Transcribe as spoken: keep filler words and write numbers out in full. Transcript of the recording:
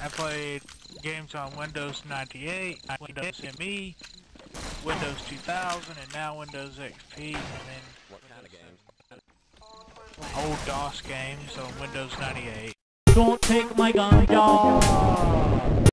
I played games on Windows ninety-eight, Windows M E, Windows two thousand, and now Windows X P, and then What kind of games? old DOS games on Windows ninety-eight. Don't take my ganja.